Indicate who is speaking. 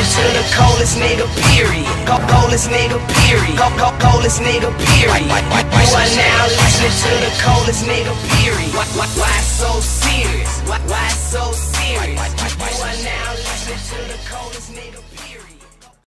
Speaker 1: to the coldest nigga, period. Coldest nigga, period. Coldest nigga, period. You are now listening to the coldest nigga, period. Why so serious? Why so serious? You are now listening to the coldest nigga.